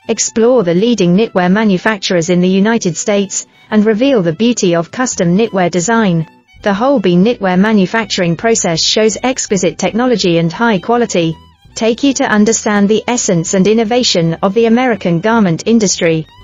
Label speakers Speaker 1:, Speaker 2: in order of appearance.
Speaker 1: explore the leading knitwear manufacturers in the United States, and reveal the beauty of custom knitwear design. The Holbein knitwear manufacturing process shows exquisite technology and high quality. Take you to understand the essence and innovation of the American garment industry.